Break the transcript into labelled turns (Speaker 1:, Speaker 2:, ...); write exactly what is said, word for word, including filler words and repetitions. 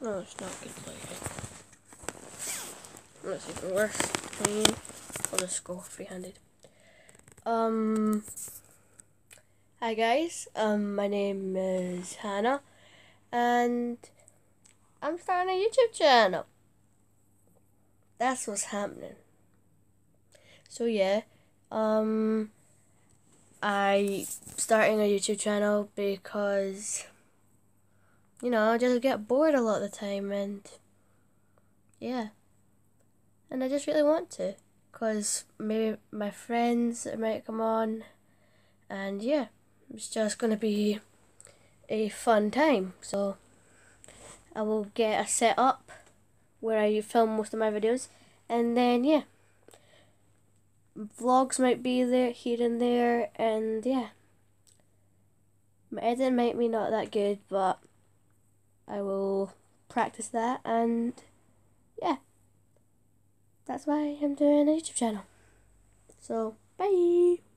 Speaker 1: No, it's not good lighting. That's even worse. Clean. I'll just go free-handed. Um, hi guys. Um, my name is Hannah, and I'm starting a YouTube channel. That's what's happening. So yeah, um, I starting a YouTube channel because, you know, I just get bored a lot of the time, and yeah, and I just really want to, cause maybe my friends might come on, and yeah, it's just gonna be a fun time. So I will get a setup where I film most of my videos, and then yeah, vlogs might be there here and there, and yeah, my editing might be not that good, but I will practice that, and yeah, that's why I'm doing a YouTube channel. So bye.